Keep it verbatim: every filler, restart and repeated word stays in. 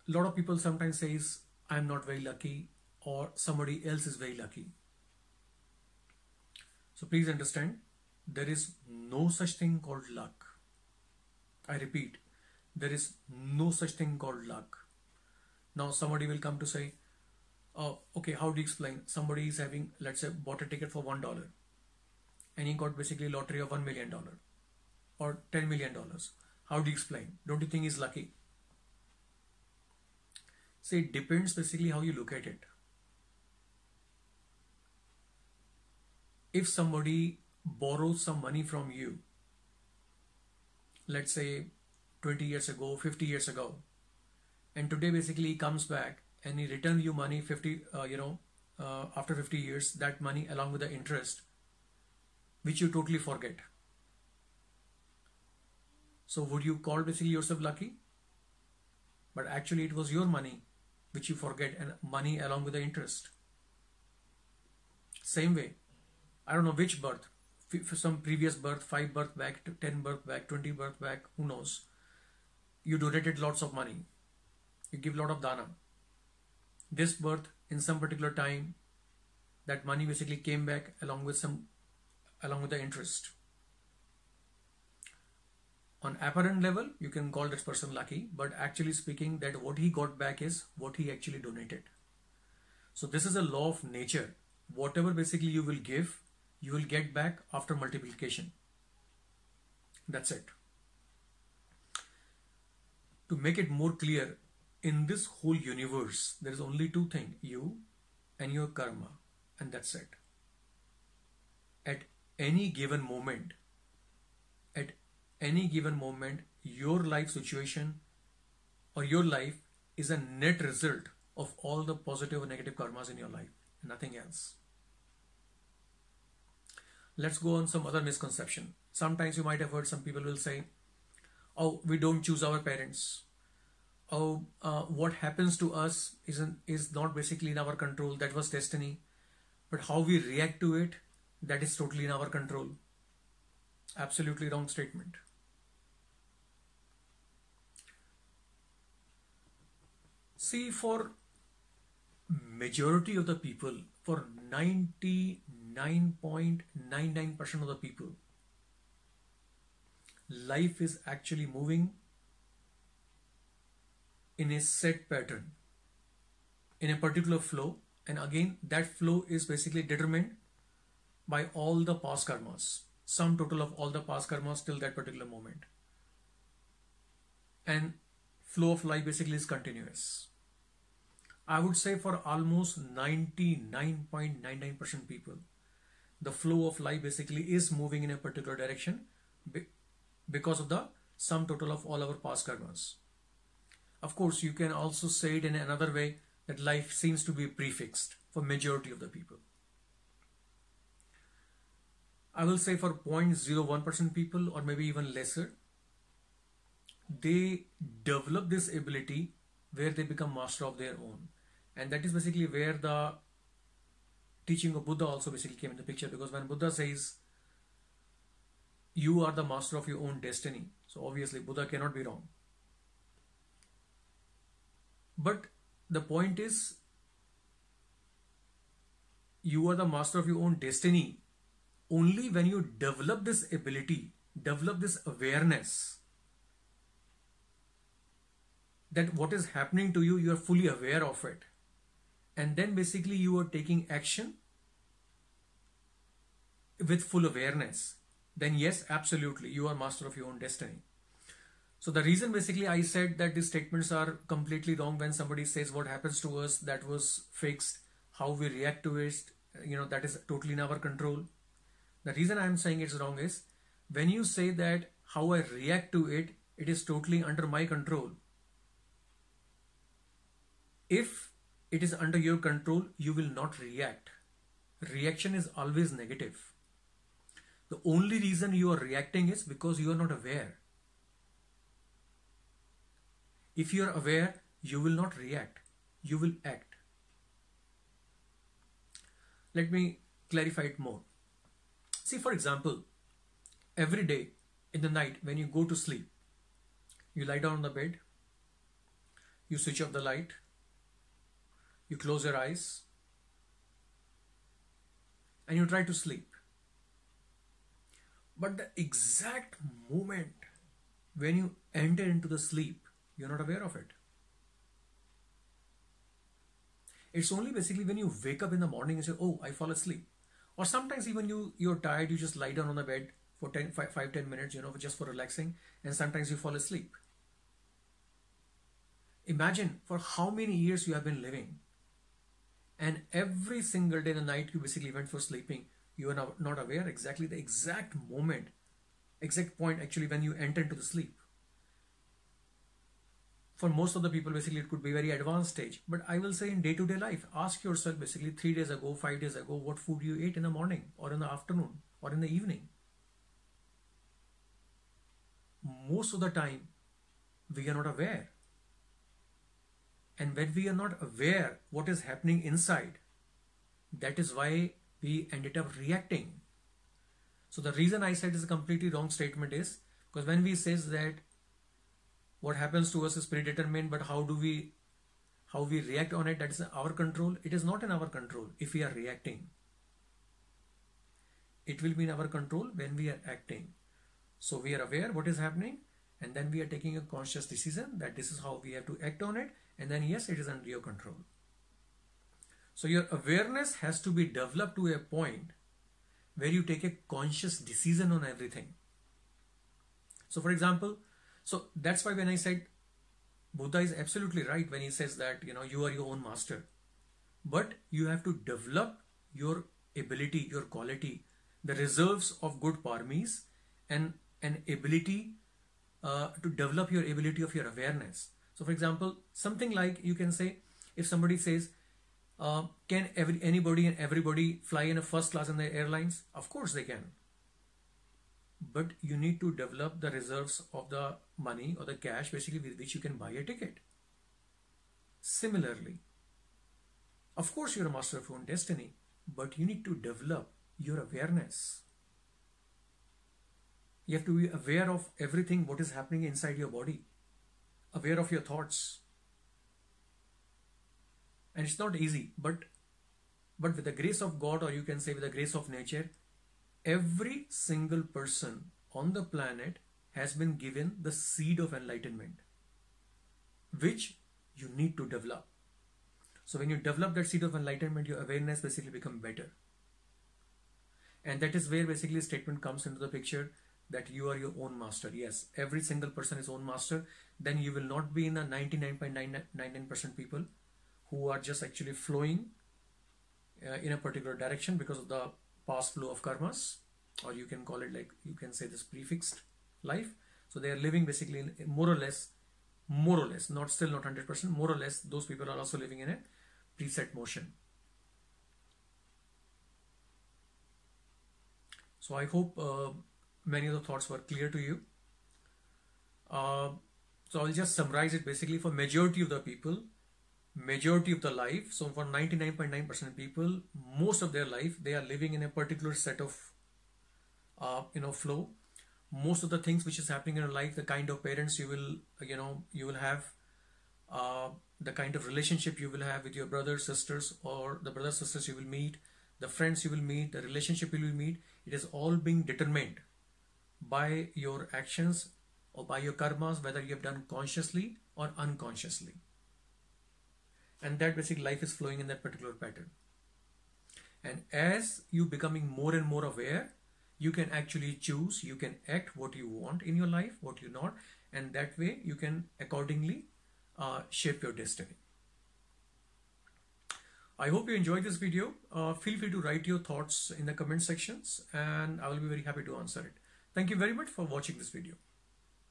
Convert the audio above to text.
A lot of people sometimes says, I'm not very lucky, or somebody else is very lucky. So please understand, there is no such thing called luck. I repeat, there is no such thing called luck. Now somebody will come to say, oh, okay, how do you explain? Somebody is having, let's say, bought a ticket for one dollar, and he got basically lottery of one million dollar or ten million dollars. How do you explain? Don't you think he's lucky? See, it depends basically how you look at it. If somebody borrows some money from you, let's say twenty years ago, fifty years ago, and today basically he comes back and he returns you money fifty, uh, you know, uh, after fifty years, that money along with the interest, which you totally forget. So would you call basically yourself lucky? But actually it was your money which you forget, and money along with the interest. Same way, I don't know which birth, for some previous birth, five birth back, ten birth back, twenty birth back, who knows. You donated lots of money. You give lot of dana. This birth, in some particular time, that money basically came back along with some, along with the interest. On apparent level, you can call this person lucky, but actually speaking, that what he got back is what he actually donated. So this is a law of nature. Whatever basically you will give, you will get back after multiplication. That's it. To make it more clear, in this whole universe, there is only two things, you and your karma, and that's it. At any given moment, at any given moment, your life situation or your life is a net result of all the positive and negative karmas in your life, nothing else. Let's go on some other misconception. Sometimes you might have heard some people will say, oh, we don't choose our parents. Oh, uh, what happens to us isn't, is not basically in our control. That was destiny. But how we react to it, that is totally in our control. Absolutely wrong statement. See, for majority of the people, for ninety-nine point nine nine percent of the people, life is actually moving in a set pattern, in a particular flow, and again that flow is basically determined by all the past karmas, sum total of all the past karmas till that particular moment, and flow of life basically is continuous. I would say for almost ninety-nine point nine nine percent people, the flow of life basically is moving in a particular direction because of the sum total of all our past karmas. Of course, you can also say it in another way, that life seems to be prefixed for majority of the people. I will say for zero point zero one percent people, or maybe even lesser, they develop this ability where they become master of their own. And that is basically where the teaching of Buddha also basically came in the picture, because when Buddha says you are the master of your own destiny, so obviously Buddha cannot be wrong. But the point is, you are the master of your own destiny only when you develop this ability, develop this awareness that what is happening to you, you are fully aware of it. And then basically you are taking action with full awareness. Then yes, absolutely, you are master of your own destiny. So the reason basically I said that these statements are completely wrong when somebody says what happens to us, that was fixed, how we react to it, you know, that is totally in our control. The reason I am saying it's wrong is when you say that how I react to it, it is totally under my control. If it is under your control, you will not react. Reaction is always negative. The only reason you are reacting is because you are not aware. If you are aware, you will not react, you will act. Let me clarify it more. See, for example, every day in the night when you go to sleep, you lie down on the bed, you switch off the light, you close your eyes, and you try to sleep. But the exact moment when you enter into the sleep, you're not aware of it. It's only basically when you wake up in the morning and say, oh, I fall asleep. Or sometimes even you, you're tired, you just lie down on the bed for ten, five, five, ten minutes, you know, just for relaxing. And sometimes you fall asleep. Imagine for how many years you have been living. And every single day and night you basically went for sleeping. You are not aware exactly the exact moment, exact point actually when you enter into the sleep. For most of the people, basically, it could be very advanced stage. But I will say in day-to-day life, ask yourself basically three days ago, five days ago, what food you ate in the morning or in the afternoon or in the evening. Most of the time, we are not aware. And when we are not aware what is happening inside, that is why we ended up reacting. So the reason I said is a completely wrong statement is because when we says that what happens to us is predetermined, but how do we, how we react on it, that is our control. It is not in our control if we are reacting. It will be in our control when we are acting. So we are aware what is happening, and then we are taking a conscious decision that this is how we have to act on it, and then yes, it is under your control. So your awareness has to be developed to a point where you take a conscious decision on everything. So for example, so that's why when I said Buddha is absolutely right when he says that, you know, you are your own master, but you have to develop your ability, your quality, the reserves of good paramis, and an ability uh, to develop your ability of your awareness. So for example, something like you can say, if somebody says, uh, can every, anybody and everybody fly in a first class in the airlines? Of course they can. But you need to develop the reserves of the money or the cash basically with which you can buy a ticket. Similarly, of course you're a master of your own destiny, but you need to develop your awareness. You have to be aware of everything what is happening inside your body, aware of your thoughts. And it's not easy, but, but with the grace of God, or you can say with the grace of nature, every single person on the planet has been given the seed of enlightenment, which you need to develop. So when you develop that seed of enlightenment, your awareness basically becomes better. And that is where basically a statement comes into the picture that you are your own master. Yes, every single person is own master. Then you will not be in the ninety-nine point nine nine nine percent people who are just actually flowing uh, in a particular direction because of the past flow of karmas, or you can call it like, you can say this prefixed life. So they are living basically in more or less, more or less, not still not one hundred percent, more or less, those people are also living in a preset motion. So I hope uh, many of the thoughts were clear to you. Uh, so I'll just summarize it basically for majority of the people, majority of the life. So for ninety-nine point nine percent people, most of their life, they are living in a particular set of, uh, you know, flow. Most of the things which is happening in your life, the kind of parents you will, you know, you will have, uh, the kind of relationship you will have with your brothers, sisters, or the brothers, sisters you will meet, the friends you will meet, the relationship you will meet, it is all being determined by your actions or by your karmas, whether you have done consciously or unconsciously. And that basically life is flowing in that particular pattern. And as you becoming more and more aware, you can actually choose, you can act what you want in your life, what you not, and that way you can accordingly uh, shape your destiny. I hope you enjoyed this video. Uh, feel free to write your thoughts in the comment sections and I will be very happy to answer it. Thank you very much for watching this video.